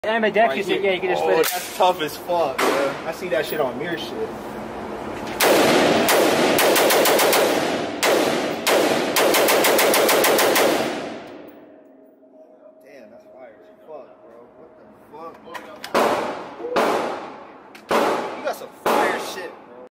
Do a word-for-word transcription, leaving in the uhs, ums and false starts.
Anime deck, Right you said, here. yeah, you can just oh, split it. That's tough as fuck, bro. I see that shit on mirror shit. Damn, that's fire as fuck, bro. What the fuck? You got some fire shit.